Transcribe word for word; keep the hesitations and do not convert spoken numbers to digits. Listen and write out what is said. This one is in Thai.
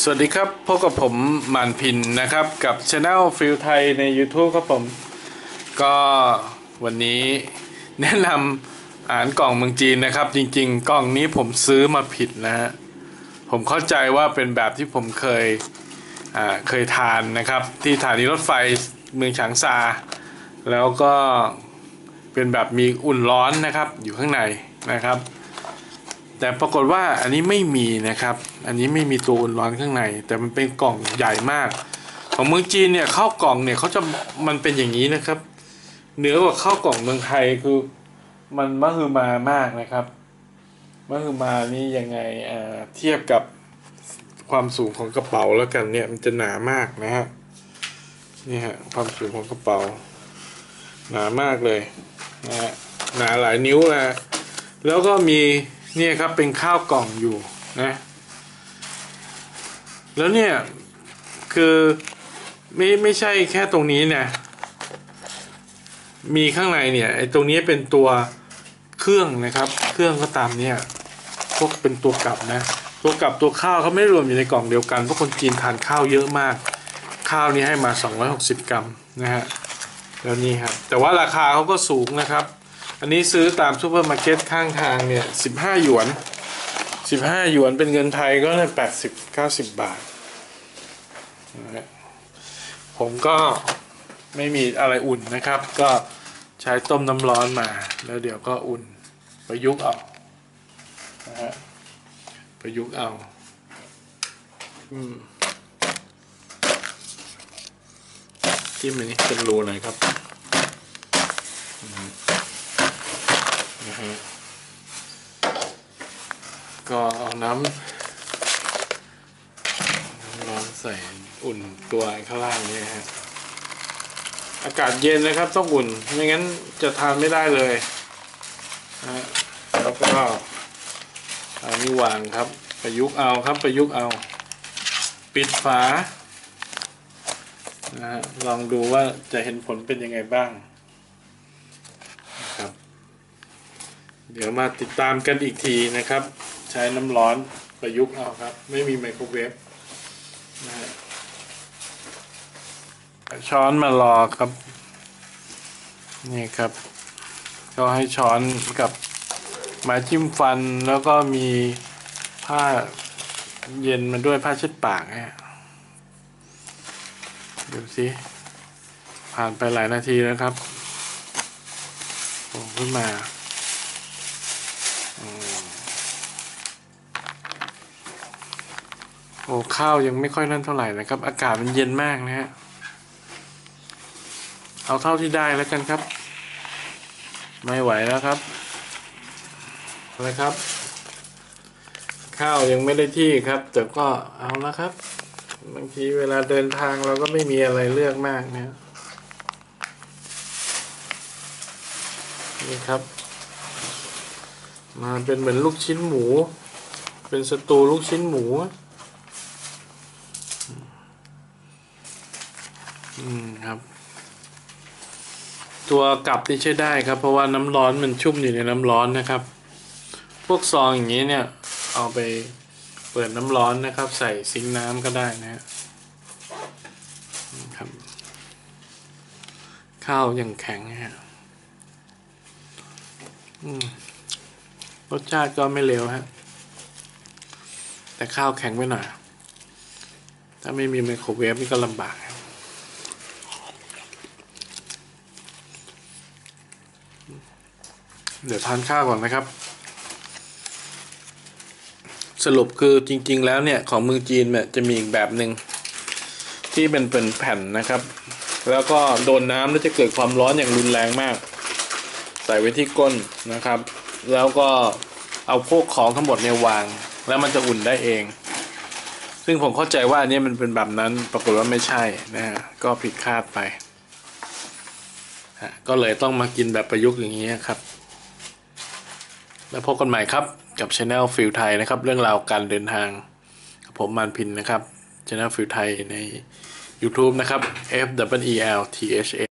สวัสดีครับพบกับผมหมันพินนะครับกับ Channel ฟิลไทยใน YouTube ครับผมก็วันนี้แนะนำอาหารกล่องเมืองจีนนะครับจริงๆกล่องนี้ผมซื้อมาผิดนะฮะผมเข้าใจว่าเป็นแบบที่ผมเคยอ่าเคยทานนะครับที่สถานีรถไฟเมืองฉางซาแล้วก็เป็นแบบมีอุ่นร้อนนะครับอยู่ข้างในนะครับแต่ปรากฏว่าอันนี้ไม่มีนะครับอันนี้ไม่มีตัวอุ่นร้อนข้างในแต่มันเป็นกล่องใหญ่มากของเมืองจีนเนี่ยข้าวกล่องเนี่ยเขาจะมันเป็นอย่างนี้นะครับเหนือกว่าข้าวกล่องเมืองไทยคือมันมหึมามากนะครับมหึมานี่ยังไงอ่าเทียบกับความสูงของกระเป๋าแล้วกันเนี่ยมันจะหนามากนะฮะนี่ฮะความสูงของกระเป๋าหนามากเลยนะฮะหนาหลายนิ้วนะแล้วก็มีเนี่ยครับเป็นข้าวกล่องอยู่นะแล้วเนี่ยคือไม่ไม่ใช่แค่ตรงนี้เนี่ยมีข้างในเนี่ยไอ้ตรงนี้เป็นตัวเครื่องนะครับเครื่องก็ตามเนี่ยพวกเป็นตัวกลับนะตัวกลับตัวข้าวเขาไม่รวมอยู่ในกล่องเดียวกันเพราะคนจีนทานข้าวเยอะมากข้าวนี้ให้มาสองร้อยหกสิบกรัมนะฮะแล้วนี่ครับแต่ว่าราคาเขาก็สูงนะครับอันนี้ซื้อตามซูเปอร์มาร์เก็ตข้างทางเนี่ยสิบห้าหยวนสิบห้าหยวนเป็นเงินไทยก็ได้แปดสิบ เก้าสิบบาทนะผมก็ไม่มีอะไรอุ่นนะครับก็ใช้ต้มน้ำร้อนมาแล้วเดี๋ยวก็อุ่นประยุกต์เอานะฮะประยุกต์เอาอืมจิ้มอันนี้เป็นรูหน่อยครับนะฮะก็เอาน้ำน้ำร้อนใส่อุ่นตัวข้างล่างนี่ฮะอากาศเย็นนะครับต้องอุ่นไม่งั้นจะทานไม่ได้เลยนะแล้วก็อันนี้วางครับประยุกต์เอาครับประยุกต์เอาปิดฝานะฮะลองดูว่าจะเห็นผลเป็นยังไงบ้างนะครับเดี๋ยวมาติดตามกันอีกทีนะครับใช้น้ำร้อนประยุกต์เอาครับไม่มีไมโครเวฟนะฮะช้อนมารอครับนี่ครับก็ให้ช้อนกับไม้จิ้มฟันแล้วก็มีผ้าเย็นมาด้วยผ้าเช็ดปากฮะดูสิผ่านไปหลายนาทีแล้วครับโผล่ขึ้นมาโอ้ข้าวยังไม่ค่อยนั่นเท่าไหร่นะครับอากาศมันเย็นมากนะฮะเอาเท่าที่ได้แล้วกันครับไม่ไหวแล้วครับอะไรครับข้าวยังไม่ได้ที่ครับแต่ก็เอาละครับบางทีเวลาเดินทางเราก็ไม่มีอะไรเลือกมากนะนี่ครับมาเป็นเหมือนลูกชิ้นหมูเป็นสตูลูกชิ้นหมูอืมครับตัวกลับที่ใช้ได้ครับเพราะว่าน้ำร้อนมันชุ่มอยู่ในน้ำร้อนนะครับพวกซองอย่างนี้เนี่ยเอาไปเปิดน้ำร้อนนะครับใส่ซิงค์น้ำก็ได้นะครับข้าวยังแข็งฮะรสชาติก็ไม่เลวฮะแต่ข้าวแข็งไปหน่อยถ้าไม่มีไมโครเวฟนี่ก็ลำบากเดี๋ยวทานข้าวก่อนนะครับสรุปคือจริงๆแล้วเนี่ยของเมืองจีนเนี่ยจะมีอีกแบบหนึ่งที่เป็นเป็นแผ่นนะครับแล้วก็โดนน้ำแล้วจะเกิดความร้อนอย่างรุนแรงมากใส่ไว้ที่ก้นนะครับแล้วก็เอาพวกของทั้งหมดเนี่ยวางแล้วมันจะอุ่นได้เองซึ่งผมเข้าใจว่าอันนี้มันเป็นแบบนั้นปรากฏว่าไม่ใช่นะฮะก็ผิดคาดไปก็เลยต้องมากินแบบประยุกต์อย่างนี้ครับแล้วพบกันใหม่ครับกับ Channel ฟิลไทยนะครับเรื่องราวการเดินทางผมมานพินนะครับ Channel ฟิลไทยใน YouTube นะครับ F W E L T H A